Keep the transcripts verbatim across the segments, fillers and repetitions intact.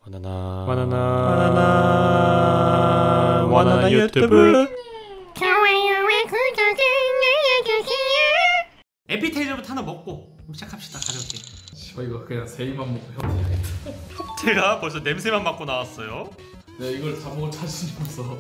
바나나 바나나 바나나 바나나 유튜브 좋아요와 구독을 눌러주세요. 에피타이저부터 하나 먹고 시작합시다. 가볍게. 저 이거 그냥 세 입만 먹고 형태야겠다. 제가 벌써 냄새만 맡고 나왔어요. 내가 이걸 다 먹을 자신이 없어.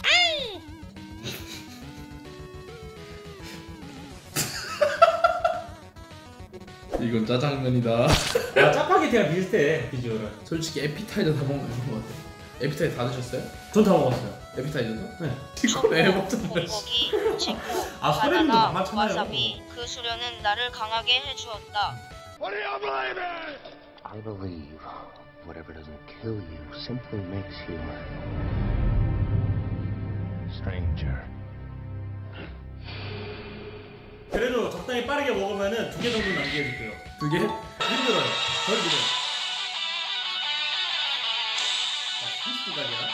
이건 짜장면이다. 야, 짜파게티랑 비슷해 비주얼은. 솔직히 에피타이저 다 먹는 거 같아. 에피타이저 다 드셨어요? 전 다 먹었어요. 에피타이저도? 네. 이거 왜 먹잖아. 콩고기, 친구, 아, 소래님도 바나나, 만만찮아요. 와사비 그 수련은 나를 강하게 해주었다. I believe whatever doesn't kill you simply makes you stranger. 그래도 적당히 빠르게 먹으면은 두 개 정도 남겨줄게요. 두 개? 힘들어요. 덜 들어요. 아, 삼십 분까지야?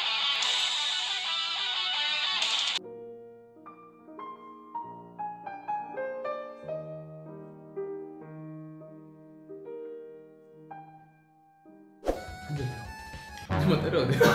한번 때려야 돼.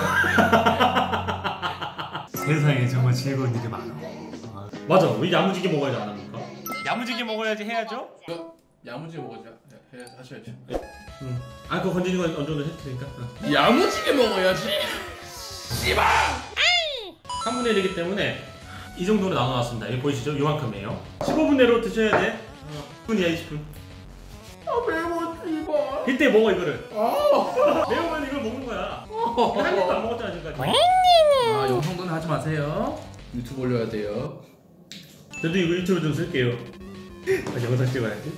세상에 정말 즐거운 일이 많아. 아, 맞아. 우리 야무지게 먹어야지 안 합니까? 야무지게 먹어야지 해야죠. 이거 야무지게 먹어야 해. 하셔야죠. 응. 아, 그거 건지는 건 어느 정도 해도 되니까. 응. 야무지게 먹어야지. 씨발. 삼분의 일이기 때문에 이 정도로 나눠놨습니다. 여기 보이시죠? 요만큼이에요. 십오 분 내로 드셔야 돼. 어, 십 분이야, 이십 분. 아 매워 씨발. 이때 먹어 이거를. 아. 매우면 이걸 먹는 거야. 한 입도 안 먹었잖아 지금까지. 아 영상도는 하지 마세요. 유튜브 올려야 돼요. 저도 이거 유튜브 좀 쓸게요. 아, 영상 찍어야지.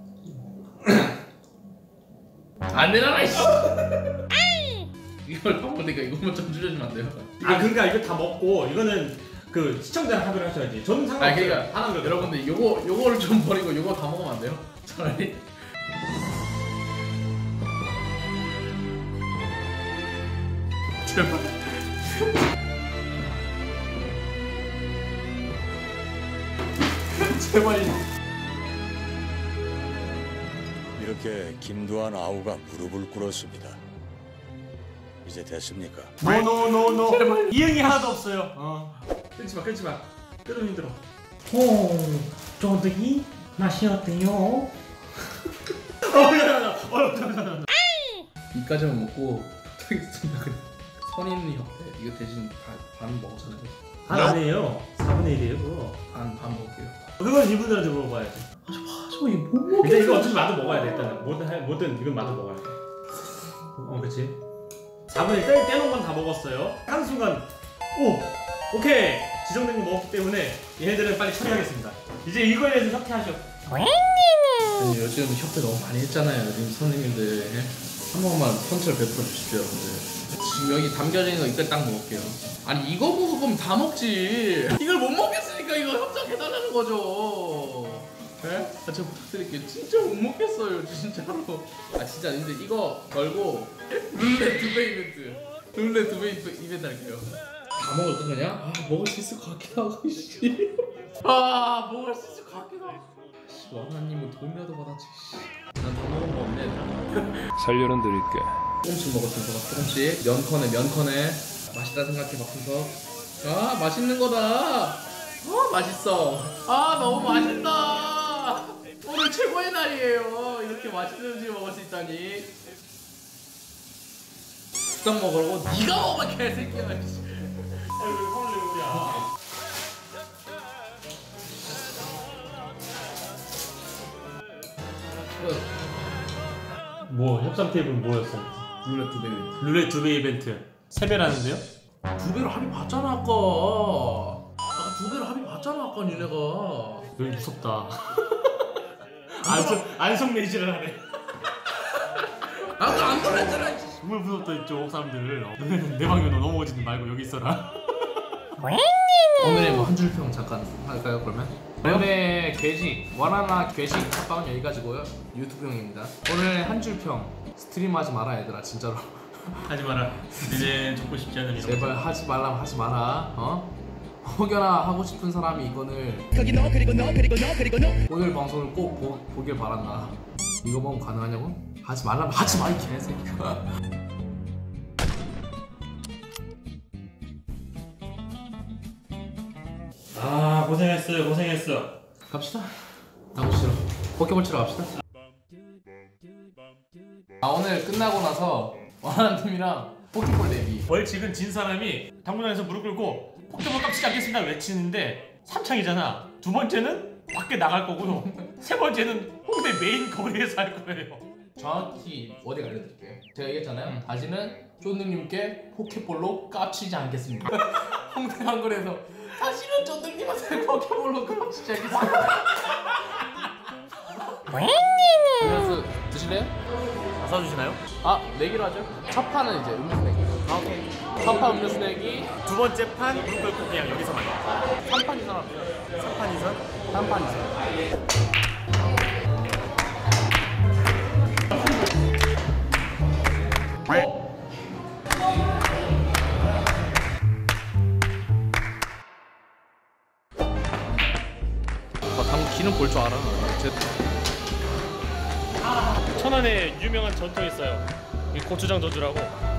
안 되잖아 이씨. 이걸 다 먹으니까 이것만 좀 줄여주면 안 돼요? 아, 그러니까 이거 다 먹고 이거는 그 시청자랑 합의를 하셔야지. 저는 상관없어요. 아 그러니까 하는 거 여러분들 요거 요거를 좀 버리고 요거 다 먹으면 안 돼요? 차라리. 제발. 제발. 이렇게 김두한 아우가 무릎을 꿇었습니다. 이제 됐습니까? 노노노노. 이응이 하나도 없어요. 어. 끊지 마, 끊지 마. 끊으면 힘들어. 오, 쫀득이 맛이 어때요? 어, 미안하다. 어, 잠깐만. 이까지만 먹고 하겠습니다. 선인 협회 이거 대신 반, 반 먹었잖아요. 반 아니에요. 사분의 일이에요 그거. 반, 반 먹을게요. 그건 이분들한테 물어봐야지. 아, 저 이거 못 먹겠어. 근데 이거 어차피 마도 먹어야 돼 일단은. 뭐든 해, 뭐든 이건 마도 먹어야 돼. 어, 그렇지. 사분의 일 떼, 떼놓은 건 다 먹었어요. 한 순간 오! 오케이! 지정된 거 먹었기 때문에 얘네들은 빨리 처리하겠습니다. 이제 이거에 대해서 협회하셔. 아니, 요즘 협회 너무 많이 했잖아요. 요즘 선생님들 한 번만 펀치를 베풀어 주십시오 여러분들. 지금 여기 담겨져 있는 거 이때 딱 먹을게요. 아니 이거 먹으면 다 먹지. 이걸 못 먹겠으니까 이거 협작해달라는 거죠. 네? 아, 저 부탁드릴게요. 진짜 못 먹겠어요 진짜로. 아 진짜 근데 이거 걸고 룰렛 두배 이벤트 룰렛 두배 이벤트 할게요. 다 먹을까 그냥? 아 먹을 수 있을 것 같기도 하고 씨. 아 먹을 수 있을 것 같기도 하고. 원하님은 돈이라도 받았지. 난 더 먹은 거 없네. 살려는 드릴게. 조금씩 먹었으면 좋아. 조금씩 면컨에 면컨에 맛있다 생각해 박순석. 아 맛있는 거다. 아 맛있어. 아 너무 맛있다. 오늘 최고의 날이에요. 이렇게 맛있는 음식 먹을 수 있다니. 수박 먹으라고 네가 먹어 개새끼야. 아이고 화를 내버려. 뭐 협상 테이블 뭐였어? 룰렛 두 배. 룰렛 두 배 이벤트. 세 배라는데요? 두 배로 합의 봤잖아 아까. 아까 두 배로 합의 봤잖아 아까 니네가. 여기 무섭다. 안성 안성 내지를 하네. 아까 안 놀랬잖아. 정말 무섭다 이쪽 사람들. 내 방으로 넘어오지는 말고 여기 있어라. 오늘의 뭐 한 줄 평 잠깐 할까요 그러면? 오늘의 괴식 원하나 괴식 합방은 여기까지고요. 유튜브용입니다. 오늘 한 줄 평 스트림 하지 마라 얘들아 진짜로. 하지 마라. 이제 죽고 싶지 않은 이런. 제발 하지 말라면 하지 마라. 어? 혹여나 하고 싶은 사람이 이거를 오늘 방송을 꼭 보, 보길 바란다. 이거 보면 가능하냐고? 하지 말라면 하지 마 이 개새끼야. 고생했어요 고생했어. 갑시다. 당구 치러. 포켓볼 치러 갑시다. 아 오늘 끝나고 나서 원하는 팀이랑 포켓볼 내기. 벌칙은 진 사람이 당구장에서 무릎 꿇고 포켓몬 깜찍이 않겠습니다 외치는데 삼 창이잖아. 두 번째는 밖에 나갈 거고요. 세 번째는 홍대 메인 거리에서 할 거예요. 정확히 어디 알려드릴게요. 제가 얘기했잖아요. 음. 다시는 쫀득님께 포켓볼로 깝치지 않겠습니다. 홍대 한거리에서 다시는 쫀득님한테 포켓볼로 깝치지 않겠습니다. 음료수 드실래요? 다 사주시나요? 아 내기로 하죠. 첫 판은 이제 음료수 내기. 아 오케이. 첫 판 음료수 내기. 두 번째 판 무릎 꿇고 그냥 여기서만. 삼 판 이상 합시다. 삼 판 이상? 삼 판 이상. 아, 당구 기는 볼 줄 알아. 제... 천안에 유명한 전통이 있어요. 이 고추장 저주라고.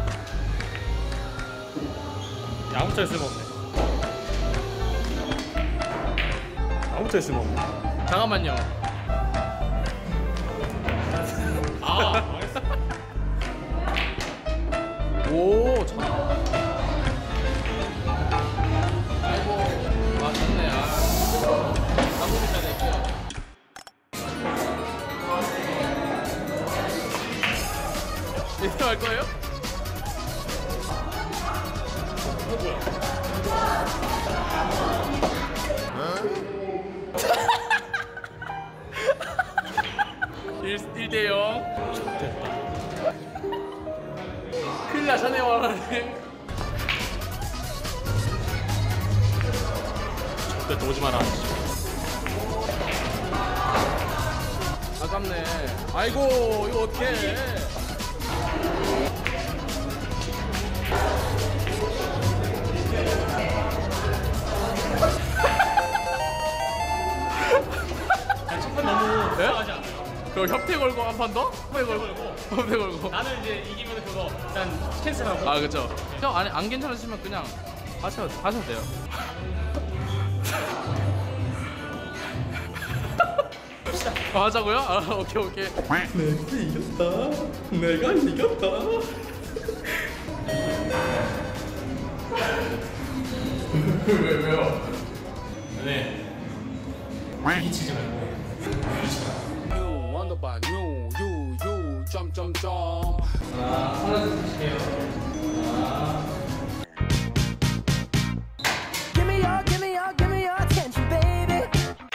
아무짝에 쓸모없네. 아무짝에 쓸모없네. 잠깐만요. 아, 알겠어. 오, 참. 아이고, 아, 좋네. 아, 당구 비싸 낼게요. 이렇게 할 거예요? 일 대 영. 큰일 나셨네요, 원하네. 절대 오지 마라. 아깝네. 아이고, 이거 어떡해. 첫판 너무 네? 하지 않아. 그럼 협회 걸고 한 판 더? 협회 걸고. 협회 걸고. 나는 이제 이기면 그거 일단 캔슬하고. 아, 그쵸. 형, 아니, 안 괜찮으시면 그냥 하셔도, 하셔도 돼요. 아, 하자고요? 아, 오케이, 오케이. 내가 이겼다. 내가 이겼다. 왜, 왜요? 네. 이기치지 말고. 자, 하나 드실게요. Give me your, give me your, give me your attention, baby.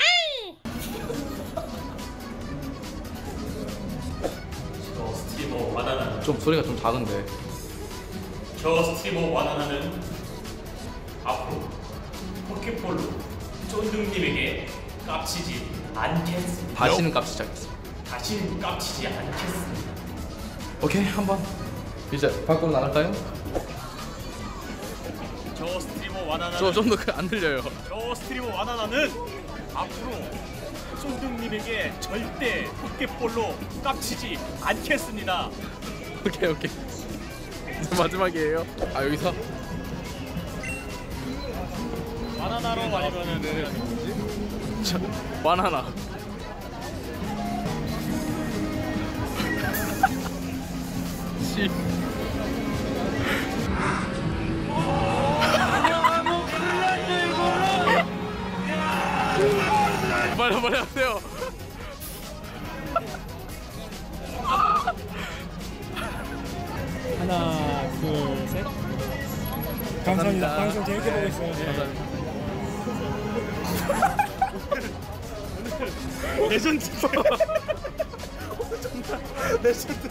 저 스트리머 바나나. 좀 소리가 좀 작은데. 저 스트리머 바나나는 앞으로 포켓볼로 쫀득님에게 깝치지 않겠습니다. 다시는 값이 작겠습니다. 다시는 깝치지 않겠습니다. 오케이, 한번 이제 밖으로 나갈까요? 저 스트리머 바나나는 저 좀 더 안 들려요. 저 스트리머 바나나는 앞으로 쫀득님에게 절대 포켓볼로 깝치지 않겠습니다. 오케이, 오케이. 이제 마지막이에요. 아, 여기서 바나나로 아니면은 저, 바나나. 씨. 빨리 빨리 하세요. 하나, 둘, 셋. 감사합니다. 방송 재밌게 보고 있어요. 감사합니다. 레전드. 레전드.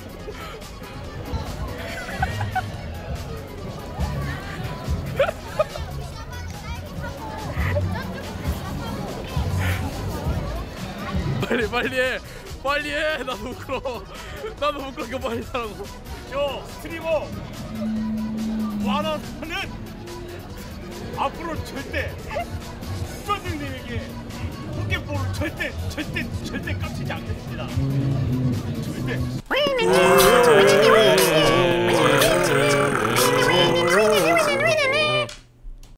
빨리 빨리 해. 빨리 해. 나도 부끄러워. 나도 부끄러워. 빨리 하라고. 저 스트리머 바나나는 앞으로 절대 쫀득님에게 포켓볼을 절대 절대 절대 깝치지 않겠습니다. 절대. Wait a minute.